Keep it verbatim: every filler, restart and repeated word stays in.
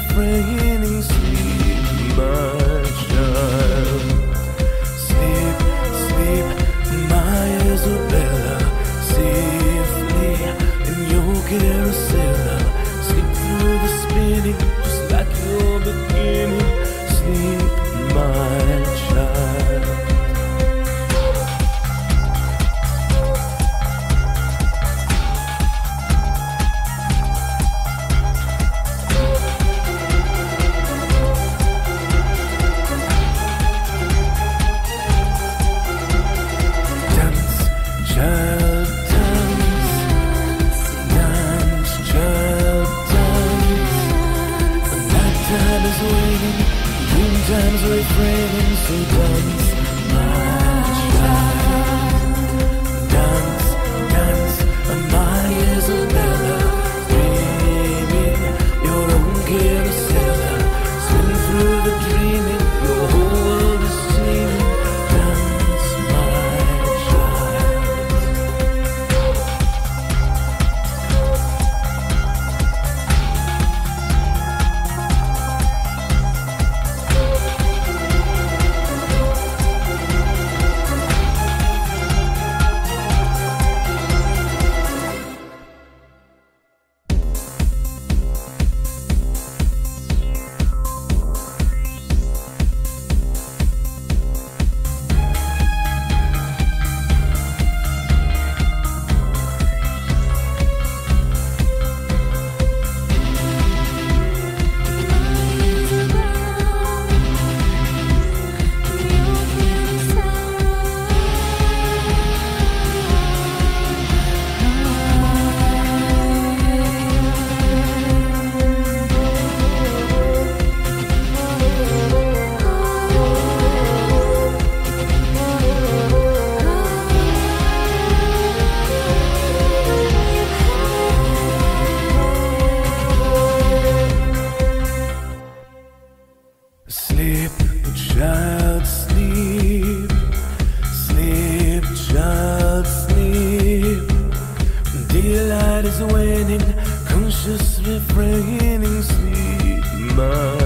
refraining. Sleep, my child. Sleep, sleep, my Isabella. Safely in your carousel. Sleep through the spinning, just like your beginning. Sleep, my child. Child, dance, dance, child, dance. The night time is waiting, dream time's refraining. So dance, my child. Dance, dance, my Isabella. Dreaming your own carousel. Swing through the dreaming, your whole world is seeming. Dance, my child. Sleep, child, sleep. Sleep, child, sleep. Daylight is waning, conscious refraining. Sleep, my